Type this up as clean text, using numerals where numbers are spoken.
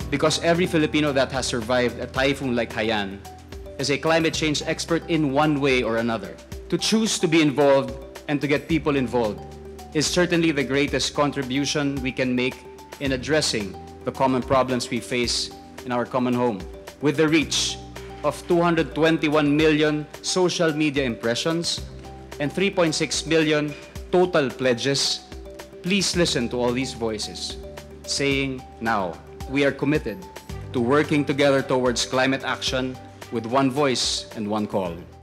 Because every Filipino that has survived a typhoon like Haiyan is a climate change expert in one way or another. To choose to be involved and to get people involved is certainly the greatest contribution we can make in addressing the common problems we face in our common home. With the reach of 221 million social media impressions and 3.6 million total pledges, please listen to all these voices saying, now, we are committed to working together towards climate action with one voice and one call.